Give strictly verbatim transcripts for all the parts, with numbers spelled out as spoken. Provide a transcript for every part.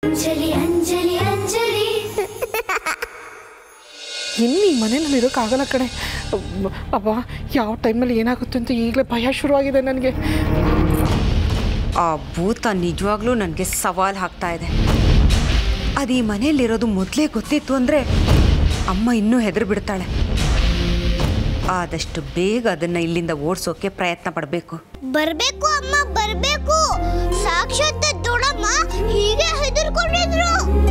ಅಂಜಲಿ ಅಂಜಲಿ ಅಂಜಲಿ ಇಲ್ಲಿ ಮನೆಯಲ್ಲಿ ಇರೋಕ್ಕಾಗಲ್ಲ ಕಣೆ. ಅಬ್ಬಾ ಯಾವ ಟೈಮಲ್ಲಿ ಏನಾಗುತ್ತೆ ಅಂತ ಈಗಲೇ ಭಯ ಶುರುವಾಗಿದೆ ನನಗೆ. ಆ ಭೂತ ನಿಜವಾಗ್ಲೂ ನನಗೆ ಸವಾಲು ಹಾಕ್ತಾ ಇದೆ. ಅದು ಈ ಮನೆಯಲ್ಲಿರೋದು ಮೊದಲೇ ಗೊತ್ತಿತ್ತು ಅಂದರೆ ಅಮ್ಮ ಇನ್ನೂ ಹೆದರು ಬಿಡ್ತಾಳೆ. ಆದಷ್ಟು ಬೇಗ ಅದನ್ನು ಇಲ್ಲಿಂದ ಓಡಿಸೋಕೆ ಪ್ರಯತ್ನ ಪಡಬೇಕು. ಬರಬೇಕು ಅಮ್ಮ ಬರಬೇಕು. ಸಾಕ್ಷಾತ್ ದೊಡ್ಡಮ್ಮ ಹೀಗೆ ಹೆದರ್ಕೊಂಡಿದ್ರು.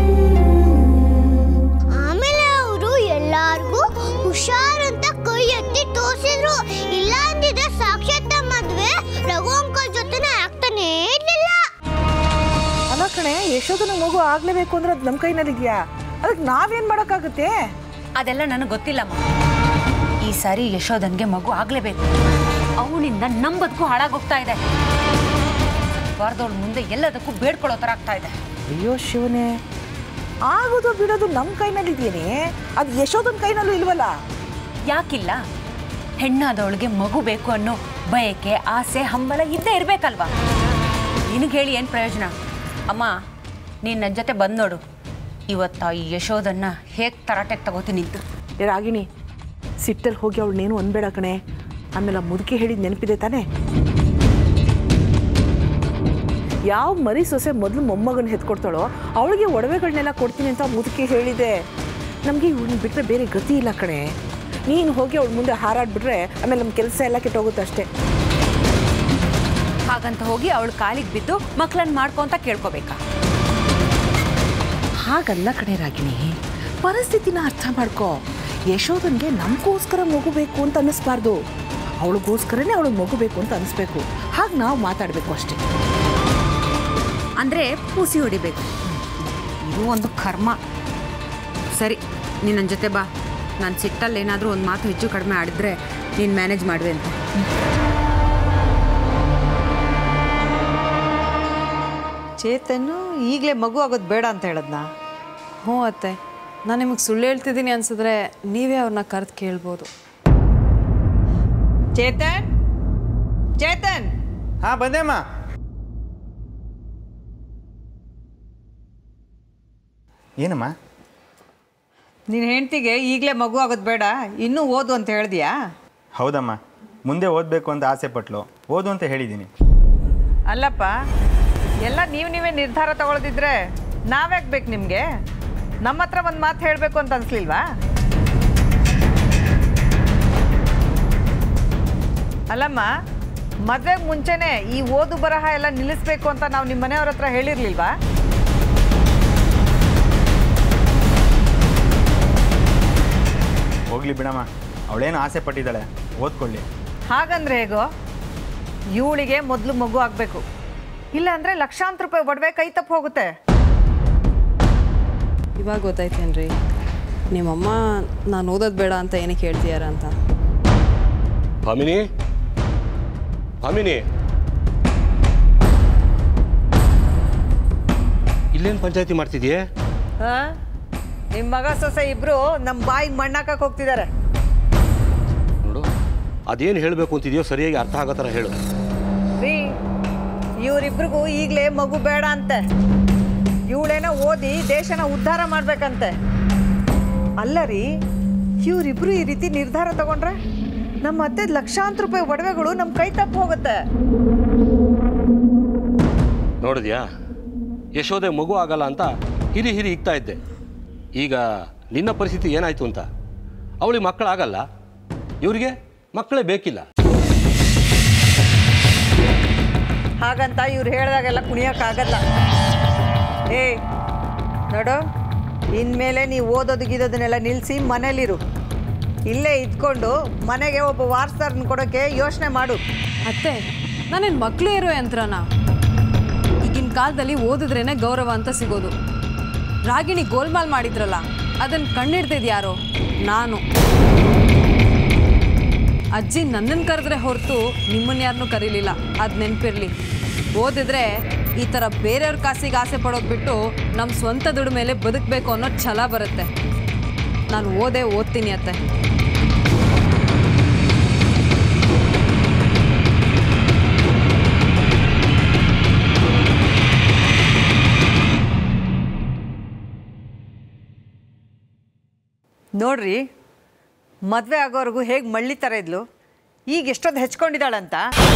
ಆಮೇಲೆ ಅವರು ಎಲ್ಲಾರ್ಗೂ ಹುಷಾರಂತ ಕೈ ಎತ್ತಿ ತೋರಿಸಿದ್ರು. ಇಲ್ಲ ಅಂದಿದ್ರೆ ಸಾಕ್ಷಾತ್ ಮದ್ವೆ ರಘು ಅಂಕಲ್ ಜೊತೆನೆ ಆಗ್ತಾನೆ ಇರ್ಲಿಲ್ಲ. ಅಲ್ಲ ಕಣೆ, ಯಶೋಧನ ಮಗು ಆಗ್ಲೇಬೇಕು ಅಂದ್ರೆ ಅದು ನಮ್ಮ ಕೈನಲ್ಲಿದ್ಯಾ? ಅದಕ್ಕೆ ನಾವೇನ್ ಮಾಡೋಕ್ಕಾಗುತ್ತೆ? ಅದೆಲ್ಲ ನನಗೆ ಗೊತ್ತಿಲ್ಲಮ್ಮ. ಈ ಸಾರಿ ಯಶೋಧನ್ಗೆ ಮಗು ಆಗ್ಲೇಬೇಕು. ಅವನಿಂದ ನಮ್ಮ ಬದುಕು ಹಾಳಾಗೋಗ್ತಾ ಇದೆ. ಬಾರ್ದವಳ ಮುಂದೆ ಎಲ್ಲದಕ್ಕೂ ಬೇಡ್ಕೊಳ್ಳೋ ಥರ ಆಗ್ತಾ ಇದೆ. ಅಯ್ಯೋ ಶಿವನೇ, ಆಗೋದು ಬಿಡೋದು ನಮ್ಮ ಕೈನಲ್ಲಿದೆಯೇನೆ, ಅದು ಯಶೋಧನ ಕೈನಲ್ಲೂ ಇಲ್ವಲ್ಲ? ಯಾಕಿಲ್ಲ? ಹೆಣ್ಣಾದವಳಿಗೆ ಮಗು ಬೇಕು ಅನ್ನೋ ಬಯಕೆ, ಆಸೆ, ಹಂಬಲ ಇದ್ದೇ ಇರಬೇಕಲ್ವಾ? ನಿನಗೆ ಹೇಳಿ ಏನು ಪ್ರಯೋಜನ? ಅಮ್ಮ, ನೀನು ನನ್ನ ಜೊತೆ ಬಂದು ನೋಡು. ಇವತ್ತು ಈ ಯಶೋಧನ್ನ ಹೇಗೆ ತರಾಟೆಗೆ ತಗೋತೀನಿ ನಿಂತು. ರಾಗಿಣಿ, ಸಿಟ್ಟಲ್ಲಿ ಹೋಗಿ ಅವಳನ್ನೇನು ಅನ್ಬೇಡ ಕಣೆ. ಆಮೇಲೆ ಮುದುಕಿ ಹೇಳಿದ ನೆನಪಿದೆ ತಾನೆ? ಯಾವ ಮರಿ ಸೊಸೆ ಮೊದಲು ಮೊಮ್ಮಗನ ಹೆತ್ಕೊಡ್ತಾಳೋ ಅವಳಿಗೆ ಒಡವೆಗಳನ್ನೆಲ್ಲ ಕೊಡ್ತೀನಿ ಅಂತ ಮುದುಕಿ ಹೇಳಿದೆ. ನಮಗೆ ಇವಳನ್ನ ಬಿಟ್ಟರೆ ಬೇರೆ ಗತಿ ಇಲ್ಲ ಕಣೆ. ನೀನು ಹೋಗಿ ಅವಳ ಮುಂದೆ ಹಾರಾಡ್ಬಿಟ್ರೆ ಆಮೇಲೆ ನಮ್ಮ ಕೆಲಸ ಎಲ್ಲ ಕೆಟ್ಟೋಗುತ್ತೆ ಅಷ್ಟೇ. ಹಾಗಂತ ಹೋಗಿ ಅವಳು ಕಾಲಿಗೆ ಬಿದ್ದು ಮಕ್ಕಳನ್ನ ಮಾಡ್ಕೊ ಅಂತ ಕೇಳ್ಕೊಬೇಕಾ? ಹಾಗಲ್ಲ ಕಣೆ ರಾಗಿಣಿ, ಪರಿಸ್ಥಿತಿನ ಅರ್ಥ ಮಾಡ್ಕೊ. ಯಶೋಧನ್ಗೆ ನಮಗೋಸ್ಕರ ಮಗು ಬೇಕು ಅಂತ ಅನ್ನಿಸ್ಬಾರ್ದು, ಅವಳಿಗೋಸ್ಕರನೇ ಅವಳಿಗೆ ಮಗು ಬೇಕು ಅಂತ ಅನಿಸ್ಬೇಕು. ಹಾಗೆ ನಾವು ಮಾತಾಡಬೇಕು ಅಷ್ಟೇ. ಅಂದರೆ ಪೂಸಿ ಹೊಡಿಬೇಕು. ಇದು ಒಂದು ಕರ್ಮ. ಸರಿ, ನೀನು ನನ್ನ ಜೊತೆ ಬಾ. ನಾನು ಸಿಟ್ಟಲ್ಲಿ ಏನಾದರೂ ಒಂದು ಮಾತು ಹೆಚ್ಚು ಕಡಿಮೆ ಆಡಿದ್ರೆ ನೀನು ಮ್ಯಾನೇಜ್ ಮಾಡುವೆ ಅಂತ. ಚೇತನ್ನು ಈಗಲೇ ಮಗು ಆಗೋದು ಬೇಡ ಅಂತ ಹೇಳದ್ನಾ? ಹ್ಞೂ ಅತ್ತೆ, ನಾನು ನಿಮಗೆ ಸುಳ್ಳು ಹೇಳ್ತಿದ್ದೀನಿ ಅನ್ಸಿದ್ರೆ ನೀವೇ ಅವ್ರನ್ನ ಕರೆದು ಕೇಳ್ಬೋದು. ಚೇತನ್, ಚೇತನ್. ಹಾ, ಬಂದೇಮ್ಮ. ಏನಮ್ಮ? ನಿನ್ನ ಹೆಂಡತಿಗೆ ಈಗಲೇ ಮಗು ಆಗೋದು ಬೇಡ, ಇನ್ನೂ ಓದು ಅಂತ ಹೇಳಿದ್ಯಾ? ಹೌದಮ್ಮ, ಮುಂದೆ ಓದಬೇಕು ಅಂತ ಆಸೆ ಪಟ್ಲು, ಓದು ಅಂತ ಹೇಳಿದ್ದೀನಿ. ಅಲ್ಲಪ್ಪ, ಎಲ್ಲ ನೀವು ನೀವೇ ನಿರ್ಧಾರ ತಗೊಳ್ದಿದ್ರೆ ನಾವ್ಯಾಕೆ ಬೇಕು ನಿಮಗೆ? ನಮ್ಮ ಹತ್ರ ಒಂದು ಮಾತು ಹೇಳಬೇಕು ಅಂತ ಅನಿಸ್ಲಿಲ್ವಾ? ಅಲ್ಲಮ್ಮ, ಮದುವೆಗೆ ಮುಂಚೆನೇ ಈ ಓದು ಬರಹ ಎಲ್ಲ ನಿಲ್ಲಿಸ್ಬೇಕು ಅಂತ ನಾವು ನಿಮ್ಮ ಮನೆಯವ್ರ ಹತ್ರ ಹೇಳಿರ್ಲಿಲ್ವಾ? ಹೋಗ್ಲಿ ಬಿಡಮ್ಮ, ಅವಳೇನು ಆಸೆ ಪಟ್ಟಿದ್ದಾಳೆ, ಓದ್ಕೊಳ್ಳಿ. ಹಾಗಂದ್ರೆ ಹೇಗೋ? ಇವಳಿಗೆ ಮೊದಲು ಮಗು ಆಗಬೇಕು, ಇಲ್ಲ ಅಂದರೆ ಲಕ್ಷಾಂತರ ರೂಪಾಯಿ ಒಡವೆ ಕೈ ತಪ್ಪು ಹೋಗುತ್ತೆ. ಇವಾಗ ಗೊತ್ತಾಯ್ತೇನ್ರಿ ನಿಮ್ಮಮ್ಮ ನಾನು ಓದೋದು ಬೇಡ ಅಂತ ಏನಕ್ಕೆ ಹೇಳ್ತೀಯಾರ ಅಂತ. ಭಾಮಿನಿ, ಭಾಮಿನಿ, ಇಲ್ಲೇನು ಪಂಚಾಯತಿ ಮಾಡ್ತಿದ್ಯೆ? ಹಾಂ, ನಿಮ್ಮ ಮಗ ಸೊಸೆ ಇಬ್ಬರು ನಮ್ಮ ಬಾಯಿಗೆ ಮಣ್ಣಾಕಕ್ಕೆ ಹೋಗ್ತಿದ್ದಾರೆ. ನೋಡು, ಅದೇನು ಹೇಳಬೇಕು ಅಂತಿದೆಯೋ ಸರಿಯಾಗಿ ಅರ್ಥ ಆಗೋ ಥರ ಹೇಳು. ರೀ, ಇವರಿಬ್ರಿಗೂ ಈಗಲೇ ಮಗು ಬೇಡ ಅಂತೆ. ಇವಳೇನೋ ಓದಿ ದೇಶನ ಉದ್ಧಾರ ಮಾಡ್ಬೇಕಂತೆ. ಅಲ್ಲ ರೀ, ಇವರಿಬ್ರು ಈ ರೀತಿ ನಿರ್ಧಾರ ತಗೊಂಡ್ರೆ ನಮ್ಮ ಅತ್ತೆ ಲಕ್ಷಾಂತರ ರೂಪಾಯಿ ಒಡವೆಗಳು ನಮ್ಮ ಕೈ ತಪ್ಪು ಹೋಗುತ್ತೆ. ನೋಡಿದ್ಯಾ, ಯಶೋದೆ ಮಗು ಆಗಲ್ಲ ಅಂತ ಹಿರಿ ಹಿರಿ ಇಕ್ತಾ ಇದ್ದೆ. ಈಗ ನಿನ್ನ ಪರಿಸ್ಥಿತಿ ಏನಾಯ್ತು ಅಂತ. ಅವಳಿಗೆ ಮಕ್ಕಳಾಗಲ್ಲ, ಇವರಿಗೆ ಮಕ್ಕಳೇ ಬೇಕಿಲ್ಲ. ಹಾಗಂತ ಇವ್ರು ಹೇಳಿದಾಗೆಲ್ಲ ಕುಣಿಯೋಕ್ಕಾಗಲ್ಲ. ಏ ನೋಡು, ಇನ್ಮೇಲೆ ನೀವು ಓದೋದು ಗೀದೋದನ್ನೆಲ್ಲ ನಿಲ್ಲಿಸಿ ಮನೇಲಿರು. ಇಲ್ಲೇ ಇದ್ಕೊಂಡು ಮನೆಗೆ ಒಬ್ಬ ವಾರಸ್ದಾರನ್ನ ಕೊಡೋಕ್ಕೆ ಯೋಚನೆ ಮಾಡು. ಅತ್ತೆ, ನಾನೇನು ಮಕ್ಕಳು ಇರೋ ಯಂತ್ರನ? ಈಗಿನ ಕಾಲದಲ್ಲಿ ಓದಿದ್ರೇನೆ ಗೌರವ ಅಂತ ಸಿಗೋದು. ರಾಗಿಣಿ ಗೋಲ್ಮಾಲ್ ಮಾಡಿದ್ರಲ್ಲ, ಅದನ್ನು ಕಣ್ಣಿಡ್ತಿದ್ದು ಯಾರೋ? ನಾನು. ಅಜ್ಜಿ ನನ್ನನ್ನು ಕರೆದ್ರೆ ಹೊರತು ನಿಮ್ಮನ್ನು ಯಾರನ್ನೂ ಕರೀಲಿಲ್ಲ, ಅದು ನೆನಪಿರಲಿ. ಓದಿದ್ರೆ ಈ ಥರ ಬೇರೆಯವ್ರ ಕಾಸಿಗೆ ಆಸೆ ಪಡೋದು ಬಿಟ್ಟು ನಮ್ಮ ಸ್ವಂತ ದುಡ್ಡು ಮೇಲೆ ಬದುಕಬೇಕು ಅನ್ನೋ ಛಲ ಬರುತ್ತೆ. ನಾನು ಓದೇ ಓದ್ತೀನಿ ಅತ್ತೆ. ನೋಡ್ರಿ, ಮದುವೆ ಆಗೋವರೆಗೂ ಹೇಗೆ ಮಳ್ಳಿ ಥರ ಇದ್ಲು, ಈಗ ಎಷ್ಟೊಂದು ಹೆಚ್ಕೊಂಡಿದ್ದಾಳಂತ.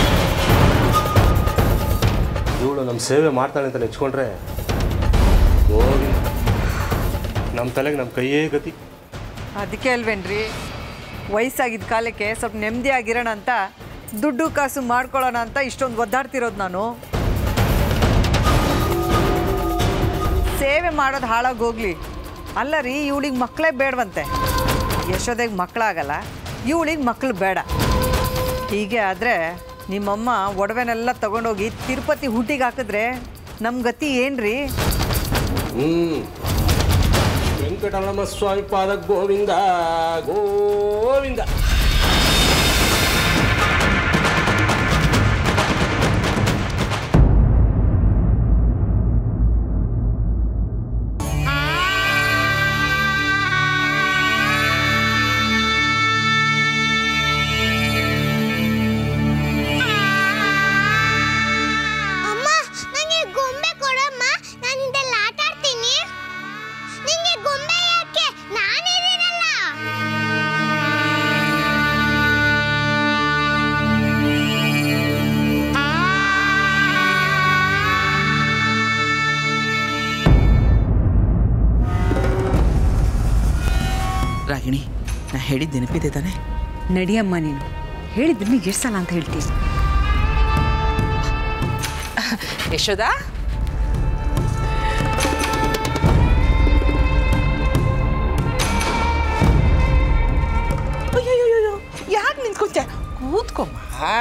ಇವಳು ನಮ್ಮ ಸೇವೆ ಮಾಡ್ತಾಳೆ ಅಂತ ನೆಚ್ಕೊಂಡ್ರೆ ಹೋಗಿ ನಮ್ಮ ತಲೆಗೆ ನಮ್ಮ ಕೈಯೇ ಗತಿ. ಅದಕ್ಕೆ ಅಲ್ವೇನ್ರಿ ವಯಸ್ಸಾಗಿದ್ದ ಕಾಲಕ್ಕೆ ಸ್ವಲ್ಪ ನೆಮ್ಮದಿಯಾಗಿರೋಣ ಅಂತ ದುಡ್ಡು ಕಾಸು ಮಾಡ್ಕೊಳ್ಳೋಣ ಅಂತ ಇಷ್ಟೊಂದು ಒದ್ದಾಡ್ತಿರೋದು ನಾನು. ಸೇವೆ ಮಾಡೋದು ಹಾಳಾಗೋಗ್ಲಿ. ಅಲ್ಲ ರೀ, ಇವಳಿಗೆ ಮಕ್ಕಳೇ ಬೇಡವಂತೆ. ಯಶೋದೆಗೆ ಮಕ್ಕಳಾಗಲ್ಲ, ಇವಳಿಗೆ ಮಕ್ಕಳು ಬೇಡ. ಹೀಗೆ ಆದರೆ ನಿಮ್ಮಮ್ಮ ಒಡವೆನೆಲ್ಲ ತಗೊಂಡೋಗಿ ತಿರುಪತಿ ಹುಟ್ಟಿಗೆ ಹಾಕಿದ್ರೆ ನಮ್ಮ ಗತಿ ಏನ್ರಿ? ಹ್ಞೂ ವೆಂಕಟರಮಣ ಸ್ವಾಮಿ ಪಾದ ಗೋವಿಂದ ಗೋವಿಂದ. ರಾಗಿಣಿ, ನಾ ಹೇಳಿದ್ದು ನೆನಪಿದೆ ತಾನೆ? ನಡಿಯಮ್ಮ, ನೀನು ಹೇಳಿದ್ದೀನಿ ಎಷ್ಟು ಸಲ ಅಂತ ಹೇಳ್ತೀನಿ. ಯಶೋದ, ಅಯ್ಯೋ ಯಾಕೆ ನಿಂತ್ಕೊಂತ? ಕೂತ್ಕೊಮ್ಮ.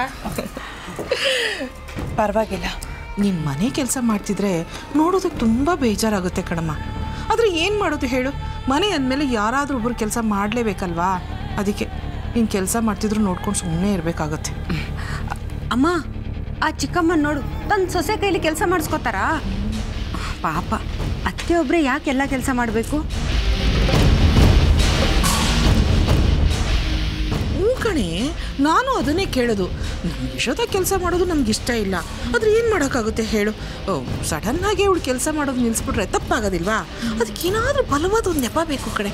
ಪರವಾಗಿಲ್ಲ, ನಿಮ್ಮ ಮನೆ ಕೆಲಸ ಮಾಡ್ತಿದ್ರೆ ನೋಡೋದಕ್ಕೆ ತುಂಬ ಬೇಜಾರಾಗುತ್ತೆ ಕಣಮ್ಮ. ಆದರೆ ಏನು ಮಾಡೋದು ಹೇಳು, ಮನೆ ಅಂದಮೇಲೆ ಯಾರಾದರೂ ಒಬ್ಬರು ಕೆಲಸ ಮಾಡಲೇಬೇಕಲ್ವಾ? ಅದಕ್ಕೆ ನೀನು ಕೆಲಸ ಮಾಡ್ತಿದ್ರು ನೋಡ್ಕೊಂಡು ಸುಮ್ಮನೆ ಇರಬೇಕಾಗತ್ತೆ. ಅಮ್ಮ, ಆ ಚಿಕ್ಕಮ್ಮ ನೋಡು, ತನ್ನ ಸೊಸೆ ಕೈಲಿ ಕೆಲಸ ಮಾಡಿಸ್ಕೋತಾರಾ? ಪಾಪ, ಅತ್ತೆ ಒಬ್ಬರೇ ಯಾಕೆ ಎಲ್ಲ ಕೆಲಸ ಮಾಡಬೇಕು? ಹ್ಞೂ ಕಣೆ, ನಾನು ಅದನ್ನೇ ಕೇಳೋದು. ನಮ್ಗೆ ಯಶೋದ ಕೆಲಸ ಮಾಡೋದು ನಮ್ಗೆ ಇಷ್ಟ ಇಲ್ಲ, ಆದರೆ ಏನು ಮಾಡೋಕ್ಕಾಗುತ್ತೆ ಹೇಳು? ಸಡನ್ನಾಗಿ ಅವಳು ಕೆಲಸ ಮಾಡೋದು ನಿಲ್ಲಿಸ್ಬಿಟ್ರೆ ತಪ್ಪಾಗೋದಿಲ್ವಾ? ಅದಕ್ಕೇನಾದರೂ ಬಲವಾದ ಒಂದು ನೆಪ ಬೇಕು ಕಡೆ.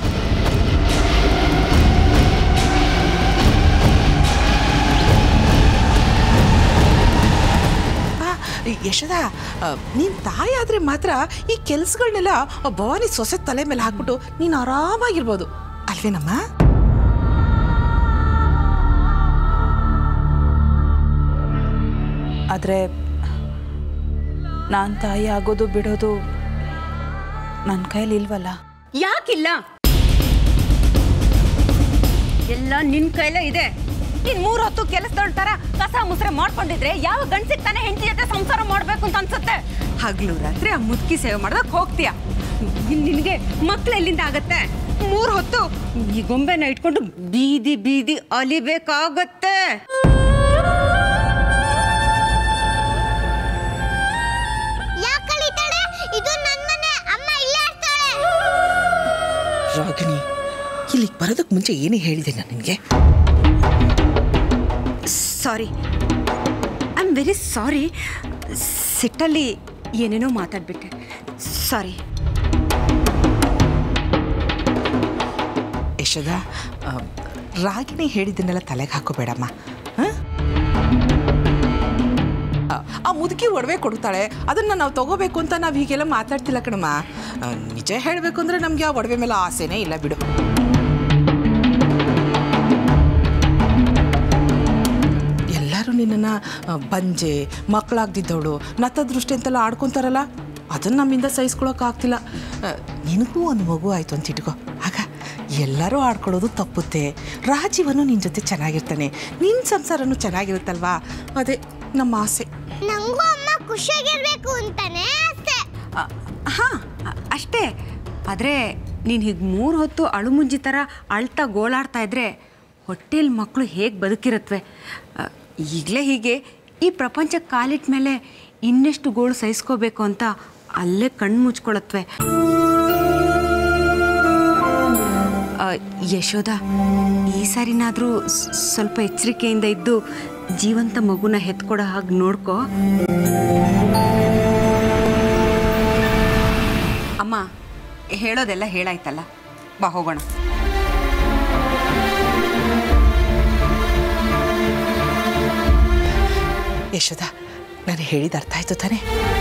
ಯಶೋದ, ನೀನು ತಾಯಿ ಆದರೆ ಮಾತ್ರ ಈ ಕೆಲಸಗಳನ್ನೆಲ್ಲ ಭವಾನಿ ಸೊಸೆ ತಲೆ ಮೇಲೆ ಹಾಕ್ಬಿಟ್ಟು ನೀನು ಆರಾಮಾಗಿರ್ಬೋದು ಅಲ್ವೇನಮ್ಮ? ಆದರೆ ನಾನು ತಾಯಿ ಆಗೋದು ಬಿಡೋದು ನನ್ನ ಕೈಲಿ ಇಲ್ವಲ್ಲ. ಯಾಕಿಲ್ಲ? ಎಲ್ಲ ನಿನ್ನ ಕೈಲೇ ಇದೆ. ಇನ್ನು ಮೂರು ಹೊತ್ತು ಕೆಲಸದವ್ರ ಥರ ಕಸ ಮುಸ್ರೆ ಮಾಡ್ಕೊಂಡಿದ್ರೆ ಯಾವ ಗಂಡಸಿಗೆ ತಾನೇ ಹೆಂಡತಿ ಜೊತೆ ಸಂಸಾರ ಮಾಡಬೇಕು ಅಂತ ಅನ್ಸುತ್ತೆ? ಹಗಲು ರಾತ್ರಿ ಆ ಮುದುಕಿ ಸೇವೆ ಮಾಡೋದಕ್ಕೆ ಹೋಗ್ತೀಯ. ಇನ್ನು ನಿನಗೆ ಮಕ್ಳು ಎಲ್ಲಿಂದ ಆಗತ್ತೆ? ಮೂರು ಹೊತ್ತು ಈ ಗೊಂಬೆನ ಇಟ್ಕೊಂಡು ಬೀದಿ ಬೀದಿ ಅಲಿಬೇಕಾಗತ್ತೆ. ರಾಗಿಣಿ, ಇಲ್ಲಿಗೆ ಬರೋದಕ್ಕೆ ಮುಂಚೆ ಏನೇ ಹೇಳಿದೆ ನಾನು ನಿನಗೆ? Sorry, I am very sorry. ಸಿಟ್ಟಲ್ಲಿ ಏನೇನೋ ಮಾತಾಡ್ಬಿಟ್ಟೆ, ಸಾರಿ. ಯಶೋದ, ರಾಗಿಣಿ ಹೇಳಿದ್ದನ್ನೆಲ್ಲ ತಲೆಗೆ ಹಾಕೋಬೇಡಮ್ಮ. ಆ ಮುದುಕಿ ಒಡವೆ ಕೊಡ್ತಾಳೆ, ಅದನ್ನು ನಾವು ತಗೋಬೇಕು ಅಂತ ನಾವು ಹೀಗೆಲ್ಲ ಮಾತಾಡ್ತಿಲ್ಲ ಕಣಮ್ಮ. ನಿಜ ಹೇಳಬೇಕು ಅಂದರೆ ನಮಗೆ ಆ ಒಡವೆ ಮೇಲೆ ಆಸೆನೇ ಇಲ್ಲ ಬಿಡು. ಎಲ್ಲರೂ ನಿನ್ನನ್ನು ಬಂಜೆ, ಮಕ್ಕಳಾಗ್ದಿದ್ದವಳು, ನತದೃಷ್ಟಿ ಅಂತೆಲ್ಲ ಆಡ್ಕೊತಾರಲ್ಲ, ಅದನ್ನು ನಮ್ಮಿಂದ ಸಹಿಸ್ಕೊಳಕ್ಕಾಗ್ತಿಲ್ಲ. ನಿನಗೂ ಒಂದು ಮಗು ಆಯಿತು ಅಂತ ಇಟ್ಕೋ, ಆಗ ಎಲ್ಲರೂ ಆಡ್ಕೊಳ್ಳೋದು ತಪ್ಪುತ್ತೆ. ರಾಜೀವನು ನಿನ್ನ ಜೊತೆ ಚೆನ್ನಾಗಿರ್ತಾನೆ, ನಿನ್ನ ಸಂಸಾರನೂ ಚೆನ್ನಾಗಿರುತ್ತಲ್ವಾ? ಅದೇ ನಮ್ಮ ಆಸೆ. ನಂಗೂ ಅಮ್ಮ ಖುಷಿಯಾಗಿರ್ಬೇಕು ಅಂತಾನೆ ಆಸೆ. ಹಾಂ, ಅಷ್ಟೇ. ಆದರೆ ನೀನು ಹೀಗೆ ಮೂರು ಹೊತ್ತು ಅಳುಮುಂಜಿ ಥರ ಅಳ್ತಾ ಗೋಳಾಡ್ತಾ ಇದ್ರೆ ಹೊಟ್ಟೆಲಿ ಮಕ್ಕಳು ಹೇಗೆ ಬದುಕಿರುತ್ತವೆ? ಈಗಲೇ ಹೀಗೆ ಈ ಪ್ರಪಂಚಕ್ಕೆ ಕಾಲಿಟ್ಟ ಮೇಲೆ ಇನ್ನೆಷ್ಟು ಗೋಳು ಸಹಿಸ್ಕೋಬೇಕು ಅಂತ ಅಲ್ಲೇ ಕಣ್ಣು ಮುಚ್ಕೊಳತ್ವೆ. ಯಶೋದ, ಈ ಸಾರಿನಾದರೂ ಸ್ವಲ್ಪ ಎಚ್ಚರಿಕೆಯಿಂದ ಇದ್ದು ಜೀವಂತ ಮಗುನ ಹೆತ್ಕೊಡೋ ಹಾಗೆ ನೋಡ್ಕೋ. ಅಮ್ಮ, ಹೇಳೋದೆಲ್ಲ ಹೇಳಾಯ್ತಲ್ಲ, ಬಾ ಹೋಗೋಣ. ಯಶೋದ, ನಾನು ಹೇಳಿದ ಅರ್ಥ ಆಯ್ತು ತಾನೆ?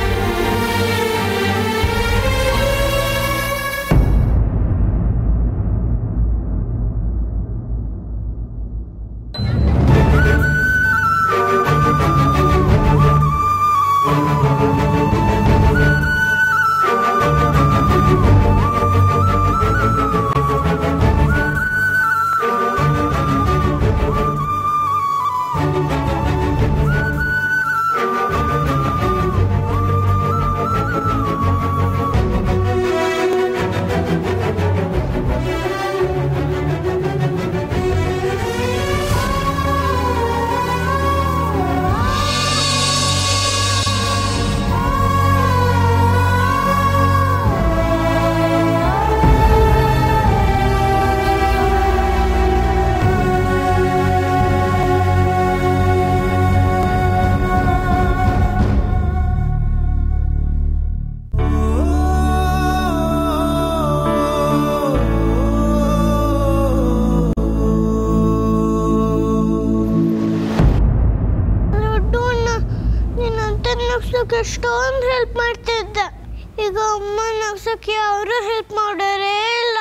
ಎಷ್ಟೊಂದು ಹೆಲ್ಪ್ ಮಾಡ್ತಿದ್ದ. ಈಗ ಅಮ್ಮ ನಗ್ಸಕ್ಕೆ ಯಾರು ಹೆಲ್ಪ್ ಮಾಡೋರೇ ಇಲ್ಲ.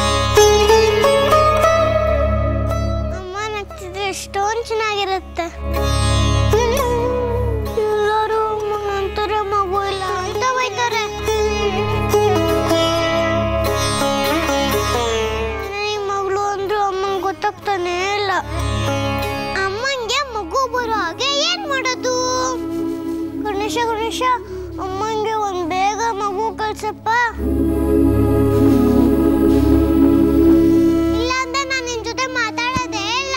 ಅಮ್ಮ ನಗ್ತಿದ್ರೆ ಎಷ್ಟೊಂದು ಚೆನ್ನಾಗಿರುತ್ತೆ. ಎಲ್ಲರೂ ನಂತರ ಮಗು ಇಲ್ಲ ಅಂತ ಬೈತಾರೆ. ಈ ಮಗಳು ಅಂದ್ರು ಅಮ್ಮಂಗೆ ಗೊತ್ತಾಗ್ತಾನೆ ಇಲ್ಲ. ಅಮ್ಮಂಗೆ ಮಗು ಬರೋ ಹಾಗೆ ಏನ್ ಮಾಡೋದು? ಗಣೇಶ ಗಣೇಶ ಅಮ್ಮಂಗೆ ಒಂದ್ ಬೇಗ ಮಗು ಕಳ್ಸಪ್ಪ. ಇಲ್ಲ ಅಂದ್ರೆ ನಾನು ನಿನ್ ಜೊತೆ ಮಾತಾಡೋದೇ ಇಲ್ಲ.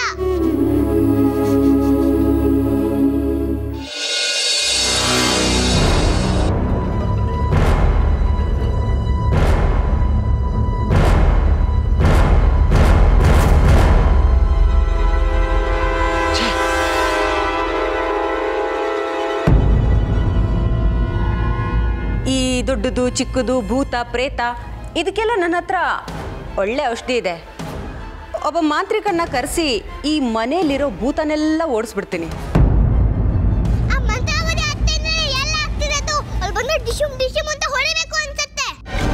ಈ ದೊಡ್ಡದು ಚಿಕ್ಕದು ಭೂತ ಪ್ರೇತ ಇದಕ್ಕೆಲ್ಲ ನನ್ನ ಹತ್ರ ಒಳ್ಳೆ ಔಷಧಿ ಇದೆ. ಒಬ್ಬ ಮಾಂತ್ರಿಕನ್ನ ಕರೆಸಿ ಈ ಮನೆಯಲ್ಲಿರೋ ಭೂತನೆಲ್ಲ ಓಡಿಸ್ಬಿಡ್ತೀನಿ. ಡಿಶುಮ್ ಡಿಶುಮ್ ಅಂತ ಹೊಡಿಬೇಕು ಅನ್ಸುತ್ತೆ.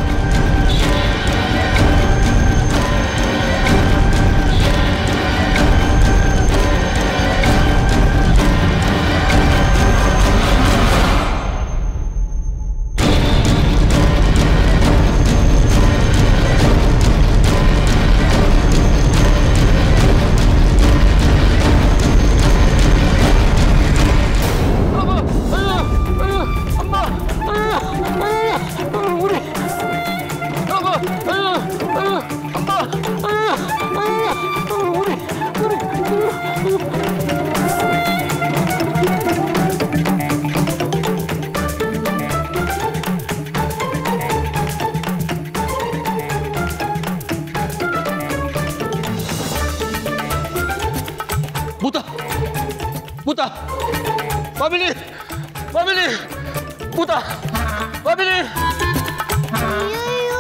ಭೂತ ಭೂತ ಬಾಬಿನಿ ಬಾಬಿನಿ ಭೂತ ಬಾಬಿನಿ. ಅಯ್ಯೋ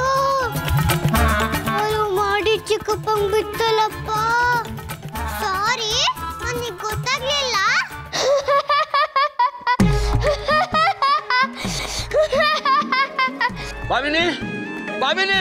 ಅವ್ರು ಮಾಡಿ ಚಿಕ್ಕಪ್ಪಂಗ್ ಬಿಟ್ಟಲ್ಲಪ್ಪ. ಸಾರಿ, ನನಗೆ ಗೊತ್ತಾಗ್ಲಿಲ್ಲ. ಬಾಬಿನಿ ಬಾಬಿನಿ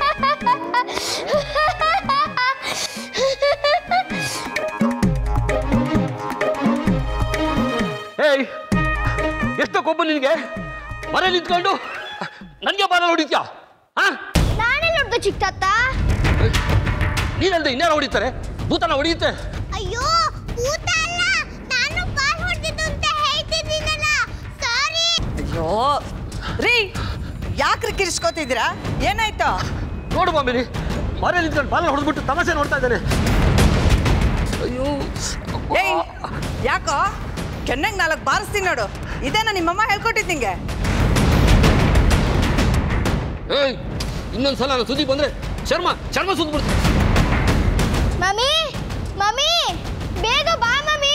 ಏಯ್, ಎಷ್ಟೋ ಕೊಬ್ಬು ನಿನಗೆ? ಮನೆ ನಿಂತ್ಕೊಂಡು ನನಗೆ ಬಾಲ ಹೊಡಿತ್ಯಾ? ನಾನೆಲ್ಲ ಹೊಡ್ದು ಚಿಕ್ಕತ್ತ. ನೀನಲ್ದೆ ಇನ್ಯಾರು ಹೊಡಿತಾರೆ? ಭೂತನ ಹೊಡಿಯುತ್ತೆ. ಅಯ್ಯೋ ಭೂತ ಅಲ್ಲ, ನಾನು ಬಾಲ್ ಹೊಡೆದಿದ್ದು ಅಂತ ಹೇಳ್ತಿದ್ದೀನಲ್ಲ. ಸಾರಿ. ಅಯ್ಯೋ ರೀ, ಯಾಕ್ರಿ ಕಿರಿಸ್ಕೋತಿದ್ದೀರಾ? ಏನಾಯ್ತು? ನೋಡು ಬಾಬಿನಿ, ಮನೆ ನಿಂತ್ಕೊಂಡು ಬಾಲ ಹೊಡೆದ್ಬಿಟ್ಟು ತಮಾಷೆ ನೋಡ್ತಾ ಇದ್ದಾನೆ. ಅಯ್ಯೋ ಏಯ್, ಯಾಕೋ ಕೆನ್ನಂಗ್ ನಾಲ್ಕು ಬಾರಿಸ್ತೀನಿ ನೋಡು. ಇದೇನ ನಿಮ್ಮಮ್ಮ ಹೇಳ್ಕೊಟ್ಟಿದ್ ನಿಂಗೆ? ಏಯ್, ಇನ್ನೊಂದ್ಸಲ ನಾನು ಸುದ್ದಿ ಬಂದ್ರೆ ಚರ್ಮ ಚರ್ಮ ಸುದ್ದಿ ಬಿಡ್ತೀನಿ. ಮಮ್ಮಿ ಮಮ್ಮಿ ಬೇಗ ಬಾ ಮಮ್ಮಿ.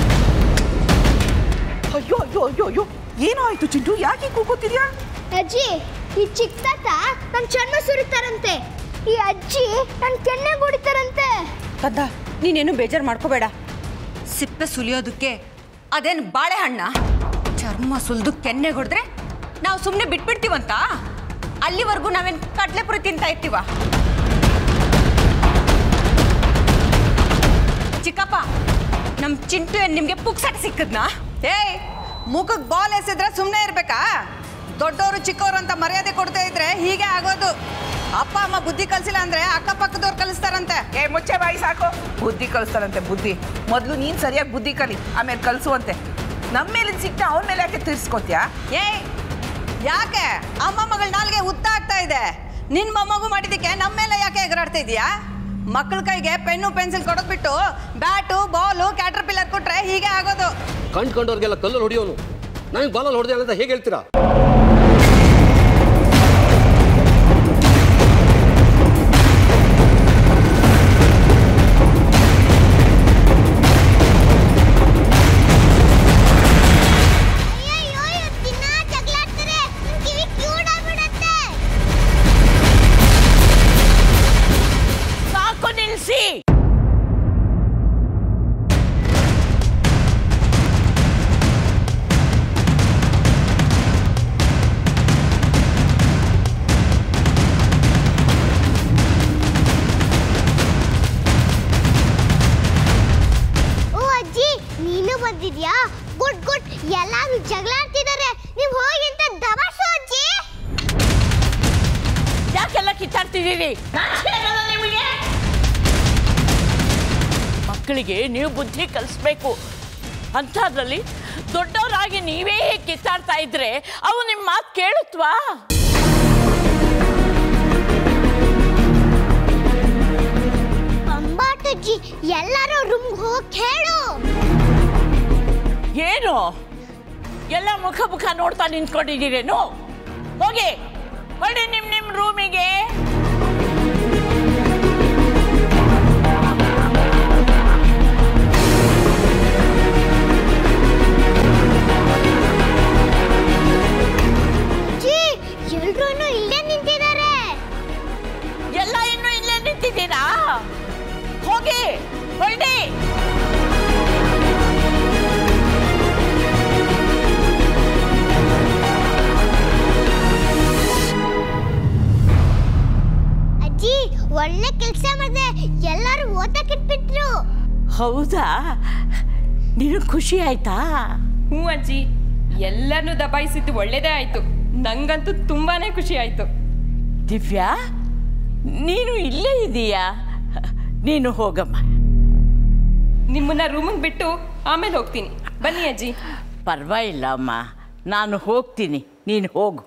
ಅಯ್ಯೋ ಅಯ್ಯೋ ಅಯ್ಯೋ ಅಯ್ಯೋ, ಏನೋ ಆಯ್ತು ಚಿಂಟು? ಯಾಕೆ ಕೂಗೋತಿದ್ಯಾ? ಅಜ್ಜಿ, ಈ ಚಿಕ್ಕ ತಾತ ನನ್ನ ಚರ್ಮ ಸುರಿತಾರಂತೆ. ಈ ಅಜ್ಜಿ ನನ್ನ ಕೆನ್ನೆ ಗುಡಿತಾರಂತೆ. ಕದ್ದ, ನೀನೇನು ಬೇಜಾರು ಮಾಡ್ಕೋಬೇಡ. ಸಿಪ್ಪೆ ಸುಲಿಯೋದಕ್ಕೆ ಅದೇನು ಬಾಳೆಹಣ್ಣ ಚರ್ಮ ಸುಲಿದು ಕೆನ್ನೆ ಹೊಡೆದ್ರೆ ನಾವು ಸುಮ್ಮನೆ ಬಿಟ್ಬಿಡ್ತೀವಂತ? ಅಲ್ಲಿವರೆಗೂ ನಾವೇನು ಕಡಲೆಪುರಿ ತಿಂತಾ ಇರ್ತೀವ? ಚಿಕ್ಕಪ್ಪ, ನಮ್ಮ ಚಿಂಟು ಏನು ನಿಮಗೆ ಪುಕ್ಸಟ ಸಿಕ್ಕದ್ನಾ? ಏಯ್, ಮುಖಕ್ಕೆ ಬಾಲ್ ಎಸೆದ್ರೆ ಸುಮ್ಮನೆ ಇರ್ಬೇಕಾ? ದೊಡ್ಡವರು ಚಿಕ್ಕವರು ಅಂತ ಮರ್ಯಾದೆ ಕೊಡ್ತಾ ಇದ್ರೆ ಹೀಗೆ ಆಗೋದು. ಅಪ್ಪ ಅಮ್ಮ ಬುದ್ಧಿ ಕಲಿಸಿಲ್ಲ ಅಂದ್ರೆ ಅಕ್ಕಪಕ್ಕದವ್ರು ಕಲಿಸ್ತಾರಂತೆ. ಏ ಮುಚ್ಚೆ ಬಾಯಿ ಸಾಕು. ಬುದ್ಧಿ ಕಲಿಸ್ತಾರಂತೆ ಬುದ್ಧಿ. ಮೊದಲು ನೀನು ಸರಿಯಾಗಿ ಬುದ್ಧಿ ಕಲಿ, ಆಮೇಲೆ ಕಲಿಸುವಂತೆ. ನಮ್ಮ ಮೇಲಿನ ಸಿಕ್ಕ ಅವನ ಮೇಲೆ ಯಾಕೆ ತೀರಿಸ್ಕೊತೀಯಾ? ಏಯ್, ಯಾಕೆ ಅಮ್ಮ ಮಗಳ ನಾಲ್ಗೆ ಉತ್ತ ಆಗ್ತಾ ಇದೆ? ನಿನ್ನ ಮೊಮ್ಮಗು ಮಾಡಿದ್ದಕ್ಕೆ ನಮ್ಮ ಮೇಲೆ ಯಾಕೆ ಎಗರಾಡ್ತಾ ಇದೀಯಾ? ಮಕ್ಕಳ ಕೈಗೆ ಪೆನ್ನು ಪೆನ್ಸಿಲ್ ಕೊಡೋದು ಬಿಟ್ಟು ಬ್ಯಾಟು ಬಾಲು ಕ್ಯಾಟರ್ ಪಿಲ್ಲರ್ ಕೊಟ್ರೆ ಹೀಗೆ ಆಗೋದು. ಕಂಡು ಕಂಡವ್ರಿಗೆಲ್ಲ ಕಲ್ಲಲ್ಲಿ ಹೊಡಿಯೋನು, ನನಗೆ ಬಾಲಲ್ಲಿ ಹೊಡೆದೆ ಅಂತ ಹೇಗೆ ಹೇಳ್ತೀರಾ? ಗುಡ್ ಗುಡ್, ಎಲ್ಲಾರು ಜಗಳಾಡ್ತಿದ್ದಾರೆ. ನೀವು ಹೋಗಿ ಅಂತ ದಬಾಸು ಅಜ್ಜಿ. ಯಾಕೆಲ್ಲ ಕಿತ್ತಾಡ್ತಿದ್ದೀರಿ? ಮಕ್ಕಳಿಗೆ ನೀವು ಬುದ್ಧಿ ಕಲಿಸ್ಬೇಕು ಅಂಥದ್ರಲ್ಲಿ ದೊಡ್ಡವರಾಗಿ ನೀವೇ ಹೇಗೆ ಕಿತ್ತಾಡ್ತಾ ಇದ್ರೆ ಅವು ನಿಮ್ಮ ಮಾತು ಕೇಳುತ್ತವಾ? ಅಂಬಾಟಜ್ಜಿ, ಎಲ್ಲರೂ ರೂಮ್ ಹೋಗಿ ಹೇಳು. ಏನು ಎಲ್ಲ ಮುಖ ಮುಖ ನೋಡ್ತಾ ನಿಂತ್ಕೊಂಡಿದ್ದೀರೇನು? ಹೋಗಿ ಹೊಡಿ ನಿಮ್ ನಿಮ್ ರೂಮಿಗೆ. ಎಲ್ರೂ ಇಲ್ಲೇ ನಿಂತಿದ್ದಾರೆ. ಎಲ್ಲ ಇನ್ನು ಇಲ್ಲೇ ನಿಂತಿದ್ದೀರಾ? ಹೋಗಿ ಹೊಡಿ. ಒಳ್ಳೆ ಕೆಲಸ ಮಾಡಿದೆ, ಎಲ್ಲರೂ ಓದಕ್ಕೆ ಇಟ್ಬಿಟ್ರು. ಹೌದಾ? ನೀನು ಖುಷಿ ಆಯ್ತಾ? ಹ್ಞೂ ಅಜ್ಜಿ, ಎಲ್ಲರನ್ನೂ ದಬಾಯಿಸಿದ್ದು ಒಳ್ಳೇದೇ ಆಯ್ತು. ನಂಗಂತೂ ತುಂಬಾನೇ ಖುಷಿ ಆಯ್ತು. ದಿವ್ಯಾ, ನೀನು ಇಲ್ಲೇ ಇದೀಯಾ? ನೀನು ಹೋಗಮ್ಮ. ನಿಮ್ಮನ್ನ ರೂಮಿಗೆ ಬಿಟ್ಟು ಆಮೇಲೆ ಹೋಗ್ತೀನಿ. ಬನ್ನಿ ಅಜ್ಜಿ. ಪರವಾಗಿಲ್ಲ ಅಮ್ಮ, ನಾನು ಹೋಗ್ತೀನಿ, ನೀನು ಹೋಗು.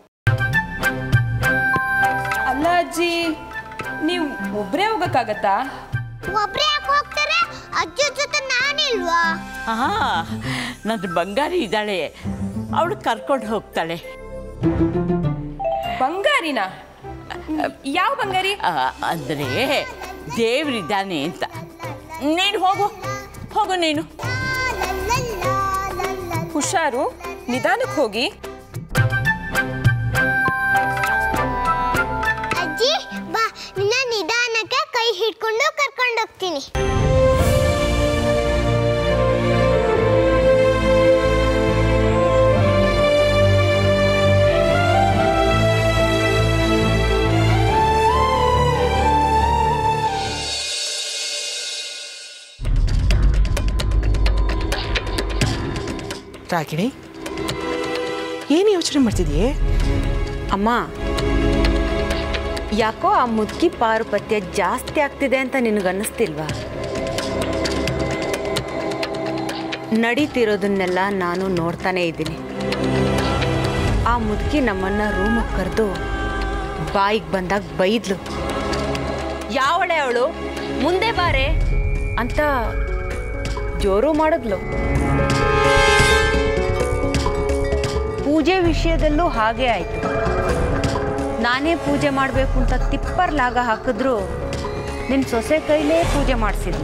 ಅಲ್ಲ ಅಜ್ಜಿ, ನೀವು ಒಬ್ಬರೇ ಹೋಗಕ್ಕಾಗತ್ತಾ? ಒಬ್ಬರೇ ಯಾಕೆ ಹೋಗ್ತಾರೆ? ಅಜ್ಜಿ ಜೊತೆ ನಾನಿಲ್ವಾ? ಹಾ, ನನ್ನ ಬಂಗಾರಿ ಇದ್ದಾಳೆ, ಅವಳು ಕರ್ಕೊಂಡು ಹೋಗ್ತಾಳೆ. ಬಂಗಾರಿನಾ? ಯಾವ ಬಂಗಾರಿ? ಅಂದರೆ ದೇವ್ರಿದ್ದಾನೆ ಅಂತ. ನೀನು ಹೋಗು, ಹೋಗು ನೀನು. ಹುಷಾರು, ನಿಧಾನಕ್ಕೆ ಹೋಗಿ. ಅಜ್ಜಿ ಬಾ, ನಿನ್ನ ನಿಧಾನಕ್ಕೆ ಕೈ ಹಿಡ್ಕೊಂಡು ಕರ್ಕೊಂಡು ಹೋಗ್ತೀನಿ. ರಾಗಿಣಿ, ಏನು ಯೋಚನೆ ಮಾಡ್ತಿದೀಯೇ? ಅಮ್ಮ, ಯಾಕೋ ಆ ಮುದುಕಿ ಪಾರುಪತ್ಯ ಜಾಸ್ತಿ ಆಗ್ತಿದೆ ಅಂತ ನಿನಗನ್ನಿಸ್ತಿಲ್ವಾ? ನಡೀತಿರೋದನ್ನೆಲ್ಲ ನಾನು ನೋಡ್ತಾನೇ ಇದ್ದೀನಿ. ಆ ಮುದುಕಿ ನಮ್ಮನ್ನ ರೂಮಿಗೆ ಕರೆದು ಬಾಯಿಗೆ ಬಂದಾಗ ಬೈದ್ಲು. ಯಾವಳೆ ಅವಳು, ಮುಂದೆ ಬಾರೆ ಅಂತ ಜೋರು ಮಾಡಿದ್ಲು. ಪೂಜೆ ವಿಷಯದಲ್ಲೂ ಹಾಗೆ ಆಯಿತು. ನಾನೇ ಪೂಜೆ ಮಾಡಬೇಕು ಅಂತ ತಿಪ್ಪರ್ಲಾಗ ಹಾಕಿದ್ರು ನಿನ್ನ ಸೊಸೆ ಕೈಲೇ ಪೂಜೆ ಮಾಡಿಸಿದ್ಲು.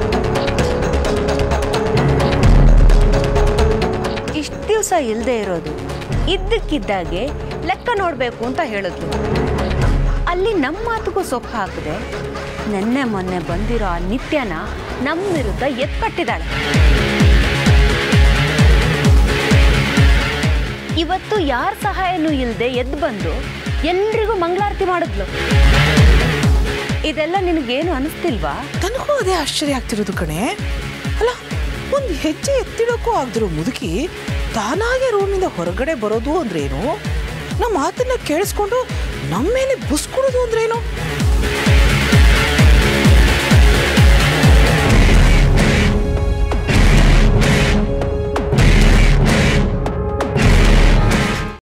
ಇಷ್ಟು ದಿವಸ ಇಲ್ಲದೆ ಇರೋದು ಇದ್ದಕ್ಕಿದ್ದಾಗೆ ಲೆಕ್ಕ ನೋಡಬೇಕು ಅಂತ ಹೇಳಿದ್ಲು. ಅಲ್ಲಿ ನಮ್ಮ ಮಾತುಗೂ ಸೊಪ್ಪು ಹಾಕಿದೆ. ನೆನ್ನೆ ಮೊನ್ನೆ ಬಂದಿರೋ ಆ ನಿತ್ಯನ ನಮ್ಮ ವಿರುದ್ಧ ಎತ್ಕಟ್ಟಿದ್ದಾಳೆ. ಇವತ್ತು ಯಾರ ಸಹಾಯನೂ ಇಲ್ಲದೆ ಎದ್ದು ಬಂದು ಎಲ್ರಿಗೂ ಮಂಗಳಾರತಿ ಮಾಡಿದ್ಲು. ಇದೆಲ್ಲ ನಿನಗೇನು ಅನಿಸ್ತಿಲ್ವಾ? ನನಗೂ ಅದೇ ಆಶ್ಚರ್ಯ ಆಗ್ತಿರೋದು ಕಣೆ. ಅಲ್ಲ, ಒಂದು ಹೆಜ್ಜೆ ಎತ್ತಿಡೋಕ್ಕೂ ಆಗದಿರೋ ಮುದುಕಿ ತಾನಾಗೆ ರೂಮಿಂದ ಹೊರಗಡೆ ಬರೋದು ಅಂದ್ರೇನು? ನಮ್ಮ ಮಾತನ್ನ ಕೇಳಿಸ್ಕೊಂಡು ನಮ್ಮ ಮೇಲೆ ಬುಸ್ಕೊಡೋದು ಅಂದ್ರೇನು?